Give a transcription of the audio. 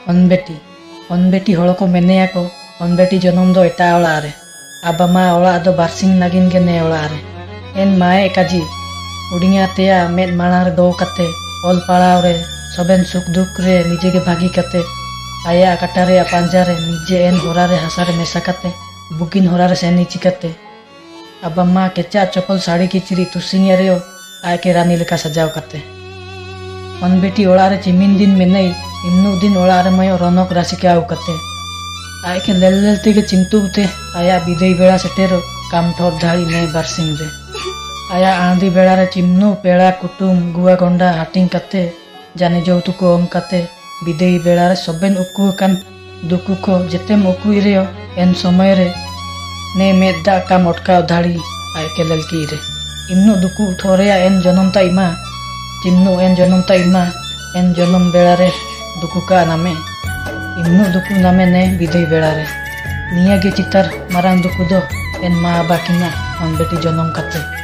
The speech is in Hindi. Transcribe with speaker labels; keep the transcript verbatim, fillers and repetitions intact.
Speaker 1: हनबेटी हनबेटी हड़ को मेनेया को हनबेटी जन्म दो एटा ओड़ा रे आबा मा ओड़ा दो बारसिंग नागिन के ने ओड़ा रे एन माए काजी उड़िया तेया मेद माणा रे दो कते ऑल पाड़ाव रे सबेन सुख दुख रे निजे के भागी कते आया काटा रे पांजा रे निजे एन होरा रे हसा रे मेसा कते बुकिन होरा रे सेनी चिकते आबा मा केचा चपल साड़ी किचरी तुसिंग रे आय के रानी लेका सजाव कते हनबेटी ओड़ा रे चिमिन दिन मेनई इन्नु दिन ओड़ा रे मयो रौनक राशि के आउ कते आय के लेल लेल ते के चिंतु ते आया विदई बेड़ा सेटेरो काम ठोर धाड़ी ने बारसिंग रे आया आंधी बेड़ा रे चिमनु पेड़ा कुटुम गुआ गोंडा हाटिंग कते जाने जौतु को ओम कते विदई बेड़ा रे सबेन उकु कान दुकु को जेतेम उकु रे एन समय रे ने मेदा का मोटका धाड़ी आय के लेल की रे इन्नु दुकु थोरेया एन जन्म ता इमा चिमनु एन जन्म ता इमा एन जन्म बेड़ा रे दुकु का नामे इन्नु दुकु नामे ने विदई बेड़ा रे निया गे चितार मारांग दुकु दो एन मा बाकिना हनबेटी जन्म कते।